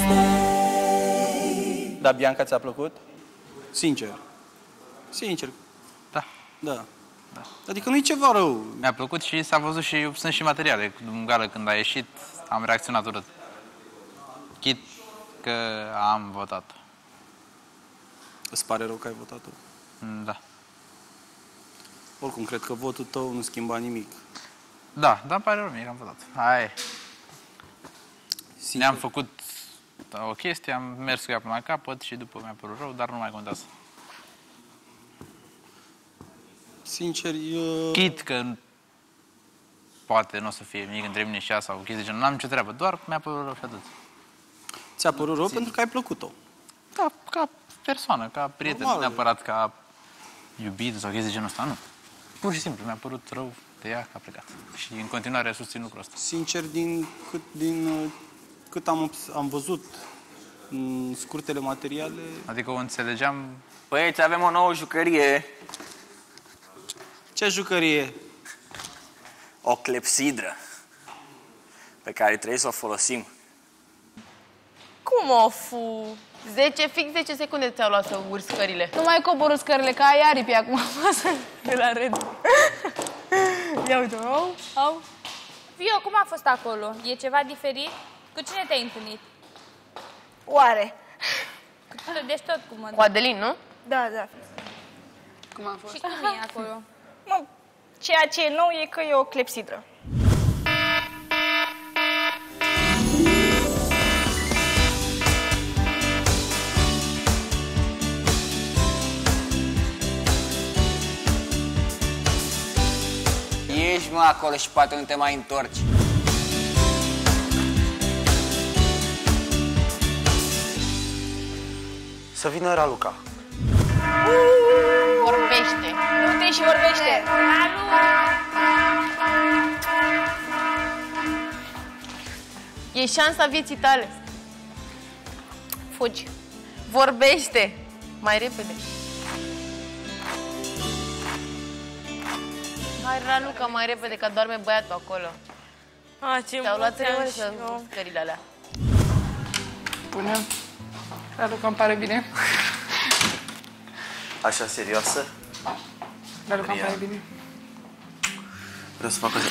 Da, Bianca, ți-a plăcut? Sincer. Sincer. Da. Da. Adică nu e ceva rău. Mi-a plăcut și s-a văzut și sunt și materiale. În gală, când a ieșit, am reacționat urât. Chit că am votat. Îți pare rău că ai votat-o? Da. Oricum, cred că votul tău nu schimba nimic. Da, dar îmi pare rău mie că am votat. Hai. Ne-am făcut o chestie, am mers cu ea până la capăt și după mi-a părut rău, dar nu mai contează. Sincer, eu... Chit că poate nu o să fie nimic între mine și ea sau chestii de genul, n-am nicio treabă, doar mi-a părut rău și atât. Ți-a părut rău pentru că ai plăcut-o. Da, ca persoană, ca prieten, Normal. neapărat ca iubit sau chestii de genul ăsta, nu. Pur și simplu, mi-a părut rău de ea că a plecat. Și în continuare susțin lucrul ăsta. Sincer, din cât am văzut în scurtele materiale... Adică o înțelegeam... Băieți, avem o nouă jucărie. Ce jucărie? O clepsidră. Pe care trebuie să o folosim. Cum o fu? 10 secunde ți-au luat să urci scările. Nu mai coborâ scările, că ai aripi acum de la red. Ia uite, au. Vio, cum a fost acolo? E ceva diferit? Cu cine te-ai întâlnit? Oare? Deci tot cu mă. Cu Adelin, nu? Da, da. Cum a fost? Și cum e acolo? Mă, ceea ce e nou e că e o clepsidră. Ieși, mă, acolo și poate nu te mai întorci. Să vină Raluca. Vorbește. Nu te și vorbește. E șansa vieții tale. Fugi. Vorbește. Mai repede. Hai, Raluca, mai repede, că dorme băiatul acolo. Ce Te-au luat mulți ani ore și să eu. scările alea. Bună. Raluca, îmi pare bine. Așa serioasă? Raluca, îmi pare bine. Vreau să fac așa.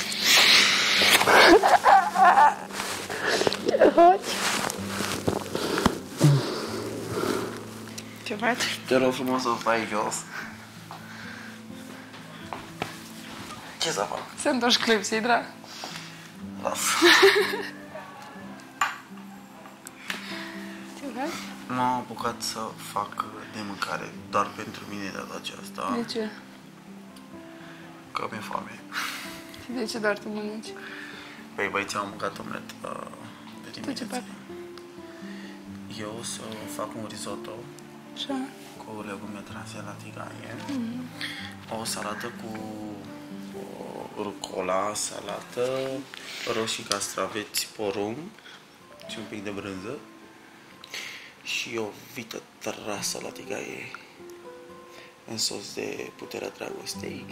Ce faci? Te rog frumos să o faci jos. Ce să fac? Să întorci clepsidra? Lasă. Ce faci? M-am apucat să fac de mâncare doar pentru mine data aceasta. De ce? Că mi-e foame. Și de ce doar tu mănânci? Păi băieții am mâncat omlet de Tu ce dimineață. faci? Eu o să fac un risotto Așa. cu legume trase la tigaie. O salată cu rucola, salată, roșii, castraveți, porumb și un pic de brânză. Și o vită trasă la tigaie în sos de puterea dragostei.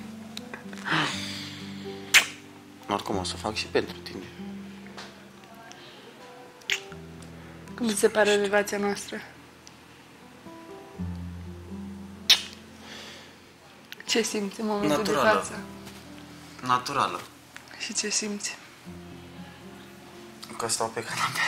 Oricum o să fac și pentru tine. Cum ți se pare relația noastră? Ce simți în momentul Naturală. de față? Naturală. Și ce simți? Că stau pe canapea.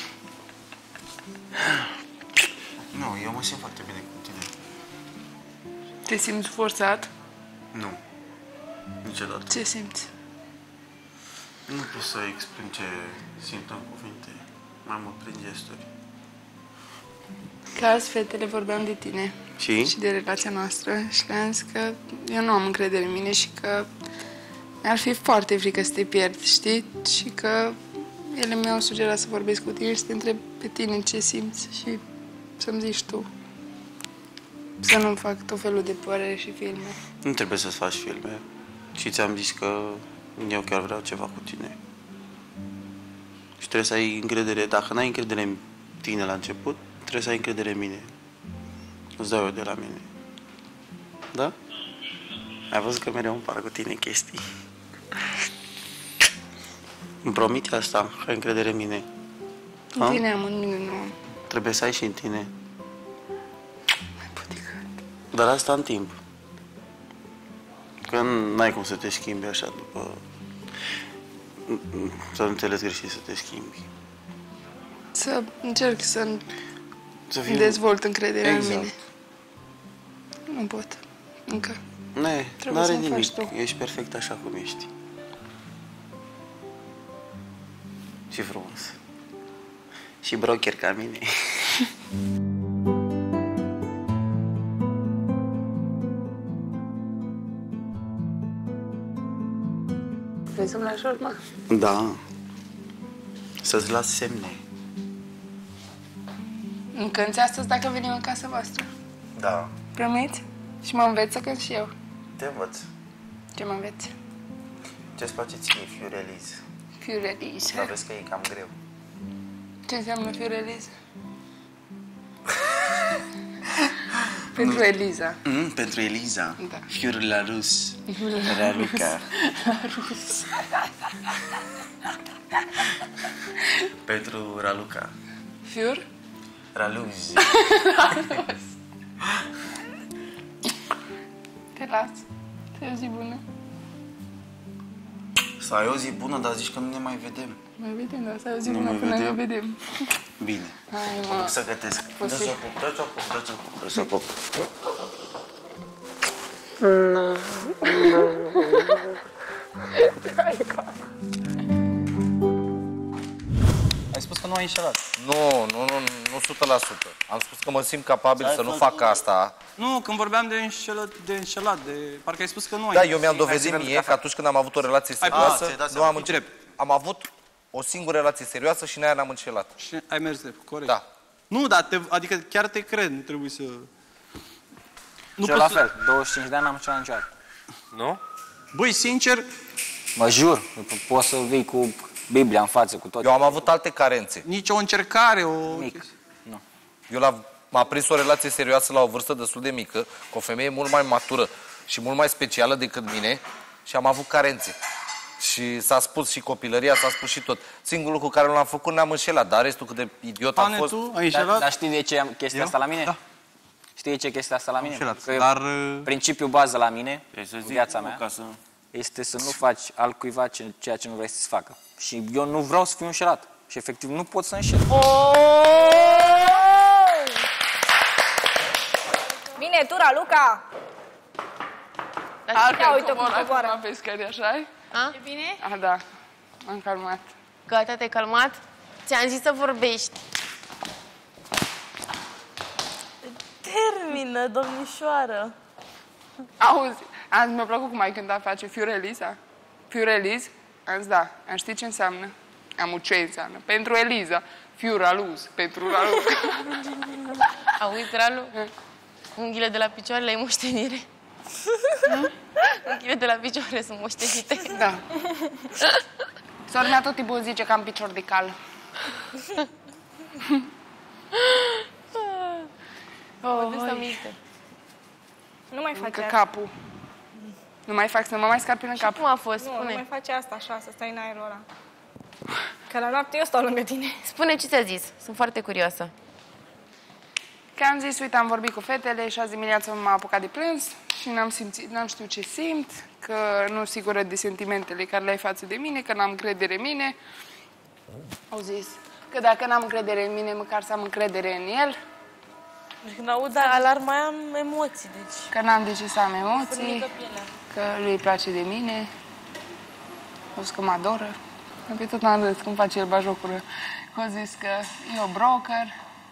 Nu, eu mă simt foarte bine cu tine. Te simți forțat? Nu. Niciodată. Ce simți? Nu pot să exprim ce simt în cuvinte. Mai mult prin gesturi. Că azi fetele vorbeam de tine și de relația noastră și le-am zis că eu nu am încredere în mine și că mi-ar fi foarte frică să te pierd, știi? Și că ele mi-au sugerat să vorbesc cu tine și să te întreb pe tine ce simți și să-mi zici tu. Să nu fac tot felul de păreri și filme. Nu trebuie să-ți faci filme. Și ți-am zis că eu chiar vreau ceva cu tine. Și trebuie să ai încredere. Dacă n-ai încredere în tine la început, trebuie să ai încredere în mine. Îți dau eu de la mine. Da? Ai văzut că mereu îmi par cu tine chestii. Îmi promite asta, că ai încredere în mine. În tine am, în mine nu am. Trebuie să ai și în tine. Mai puticat. Dar asta în timp. Că n-ai cum să te schimbi așa după... Să nu înțelegi greșit, să te schimbi. Să încerc să Să dezvolt încrederea Exact. în mine. Nu pot. Încă. Nu are să-mi nimic. faci tu. Ești perfect așa cum ești. Și frumos. Și broker ca mine. Vrei să-mi lași urma? Da. Să-ți las semne. Îmi cânti astăzi dacă venim în casa voastră. Da. Promiți? Și mă înveți să cânt și eu. Te învăț. Ce mă înveți? Ce-ți place ție, Fiureliz? Fiureliz. Dar vezi că e cam greu. Ce înseamnă Fiureliz? Pentru Eliza. Pentru Eliza. Da. Fiur la rus. Raluca. Pentru Raluca. Fiur? Raluz. Te las. Te o zi bună. Să ai o zi bună, dar zici că nu ne mai vedem. Mai vedem, dar să ai o zi Nu bună mai până ne vedem. vedem. Bine. Hai, Mă mă. duc să gătesc. Poți Dă-ți să- o pup, dă-ți o pup, dă-ți o pup, dă-ți o pup. Ai spus că nu ai înșelat. Nu 100%. Am spus că mă simt capabil să nu fac asta. Nu, când vorbeam de înșelat, parcă ai spus că nu ai. Da, eu mi-am dovedit mie că atunci când am avut o relație serioasă, ți-ai dat nu seama. am început. Am avut o singură relație serioasă și în aia n-am înșelat. Și ai mers drept, corect. Da. Nu, dar adică chiar te cred, nu trebuie să... Nu Și eu poți la fel, 25 de ani n-am încercat niciodată. Nu? Băi, sincer, Mă jur, poți să vii cu Biblia în față, cu tot. Eu am avut alte carențe. nici o încercare, o... Mic. M-a prins o relație serioasă la o vârstă destul de mică, cu o femeie mult mai matură și mult mai specială decât mine și am avut carențe. Și s-a spus și copilăria, s-a spus și tot. Singurul lucru care l-am făcut, ne-am înșelat, dar restul cât de idiot am Pane, fost... tu ai înșelat? Dar știi de ce am chestia asta la mine? Da. Știi de ce e chestia asta la mine? Înșelat. Că Dar... principiul bază la mine, Să în zic, viața nu, mea, ca să... este să nu faci altcuiva ceea ce nu vrei să-ți facă. Și eu nu vreau să fiu înșelat. Și efectiv nu pot să înșel. Bine, tu, Raluca! Altfel, uite cum coboară coboară. acum pe scări, așa-i? E Bine? Ah, da. M-am calmat. Gata, te-ai calmat? Ți-am zis să vorbești. Termină, domnișoară. Auzi, azi mi-a plăcut cum ai cântat, face Fiureliza. Fiureliz? Am zis, da. Am ști ce înseamnă? Am ce înseamnă. Pentru Eliza. Fiuraluz. Pentru Raluca. Auzi, Ralu? Unghiile de la picioare la moștenire. Unghiile de la picioare sunt moștenite. Da. Sora mea tot timpul zice că am picior de cal. Mă dus aminte. Nu mai face Că asta. capul. Nu mai fac să mă mai scar până în Și cap. cum a fost? Nu, nu Spune. mai face asta așa, să stai în aerul ăla. Că la noapte eu stau lângă tine. Spune ce ți-a zis. Sunt foarte curioasă. Că am zis, uite, am vorbit cu fetele și azi dimineața m-a apucat de plâns și n-am știut ce simt, că nu sunt sigură de sentimentele care le ai față de mine, că n-am încredere în mine. Au zis că dacă n-am încredere în mine, măcar să am încredere în el, Când aud alarma aia, am emoții, deci... că n-am de ce să am emoții, Furnică pielea. că lui îi place de mine. Au zis că mă adoră. Pe tot n-am râs cum face el bajocură. Au zis că e o broker.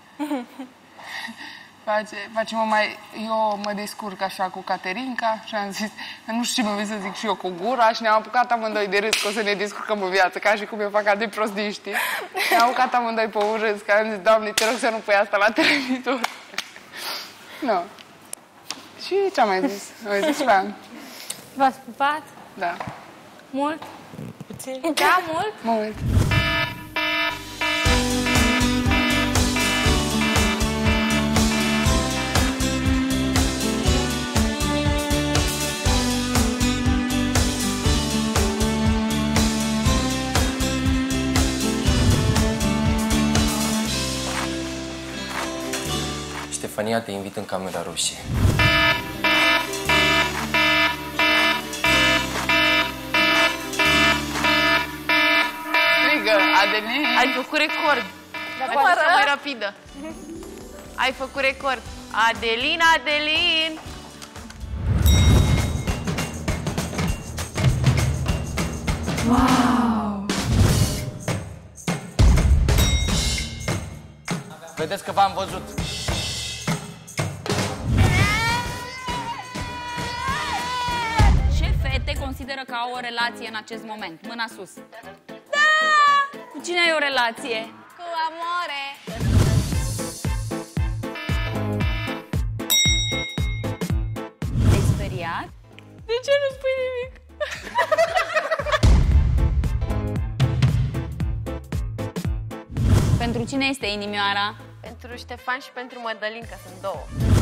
Eu mă descurc așa cu Caterinca și am zis, nu știu ce mă vei să zic și eu cu gura și ne-am apucat amândoi de râs că o să ne descurcăm în viață, ca și cum eu fac de prostii, știi? Ne-am apucat amândoi pe un râs, că am zis, Doamne, te rog să nu pui asta la televizor. Nu. Și ce-am mai zis? Am zis, Fran. V-ați pupat? Da. Mult? Puțin. Da, mult? Mult. Ștefania, te invit în camera roșie. Strigă, Adelin! Ai făcut record. Dar poate să mai rapidă. Ai făcut record. Adelin, Adelin! Wow! Vedeți că v-am văzut. Ce fete consideră că au o relație în acest moment? Mâna sus. Da! Cu cine ai o relație? Cu amore. Te-ai speriat? De ce nu spui nimic? Pentru cine este inimioara? Pentru Ștefan și pentru Mădălin, că sunt două.